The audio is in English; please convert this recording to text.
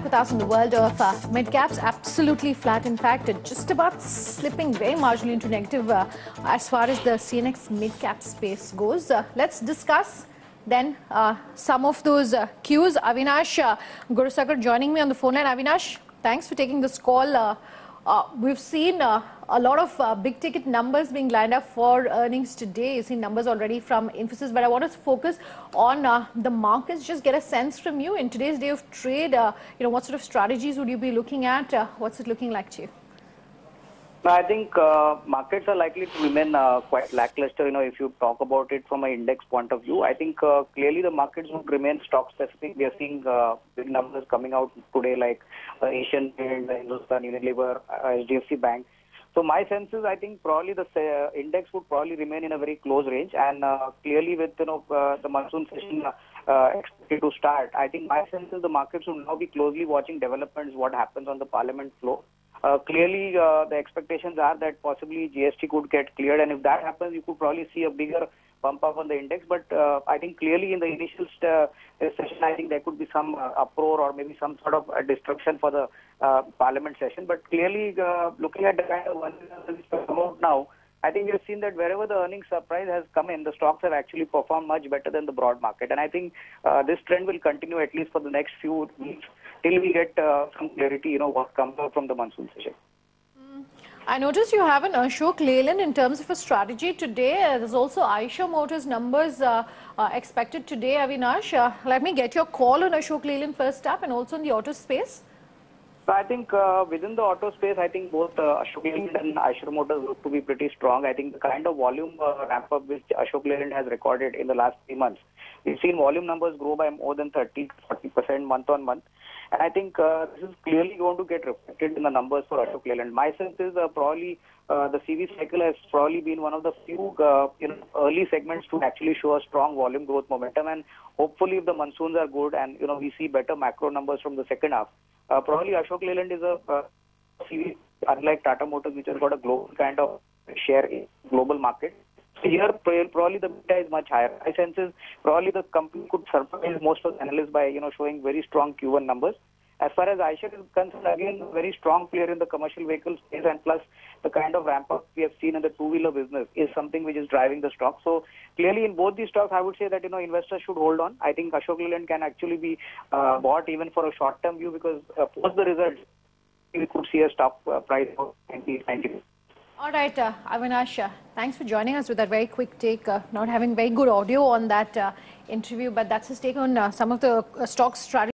with us in the world of mid-caps. Absolutely flat. In fact, just about slipping very marginally into negative as far as the CNX mid-cap space goes. Let's discuss then some of those cues. Avinnash Gorakssakar joining me on the phone line. Avinnash, thanks for taking this call. We've seen a lot of big ticket numbers being lined up for earnings today. You've seen numbers already from Infosys, but I want to focus on the markets. Just get a sense from you in today's day of trade. What sort of strategies would you be looking at? What's it looking like to you? I think markets are likely to remain quite lackluster. If you talk about it from an index point of view, I think clearly the markets would remain stock specific. We are seeing big numbers coming out today, like Asian Paints, Hindustan Unilever, HDFC Bank. So my sense is, I think probably the index would probably remain in a very close range, and clearly with the monsoon session expected to start, I think my sense is the markets will now be closely watching developments, what happens on the parliament floor. Clearly, the expectations are that possibly GST could get cleared, and if that happens, you could probably see a bigger bump up on the index. But I think clearly in the initial session, I think there could be some uproar or maybe some sort of disruption for the parliament session. But clearly, looking at the kind of earnings that come out now, I think we have seen that wherever the earnings surprise has come in, the stocks have actually performed much better than the broad market. And I think this trend will continue at least for the next few weeks till we get some clarity, what comes out from the monsoon session. I noticed you have an Ashok Leyland in terms of a strategy today. There's also Eicher Motors numbers expected today, Avinnash. Let me get your call on Ashok Leyland first up and also in the auto space. So I think within the auto space, I think both Ashok Leyland and Eicher Motors look to be pretty strong. I think the kind of volume ramp up which Ashok Leyland has recorded in the last 3 months, we've seen volume numbers grow by more than 30-40% month on month. And I think this is clearly going to get reflected in the numbers for Ashok Leyland. My sense is probably the CV cycle has probably been one of the few early segments to actually show a strong volume growth momentum. And hopefully if the monsoons are good and we see better macro numbers from the second half, probably Ashok Leyland is a CV, unlike Tata Motors, which has got a global kind of share in global market. So here, probably the beta is much higher. My sense is probably the company could surprise most of the analysts by showing very strong Q1 numbers. As far as Eicher is concerned, again, very strong player in the commercial vehicle space, and plus the kind of ramp up we have seen in the two-wheeler business is something which is driving the stock. So clearly in both these stocks, I would say that investors should hold on. I think Ashok Leyland can actually be bought even for a short-term view, because post the results, we could see a stock price of 90. All right, Avinnash, thanks for joining us with that very quick take. Not having very good audio on that interview, but that's his take on some of the stock strategy.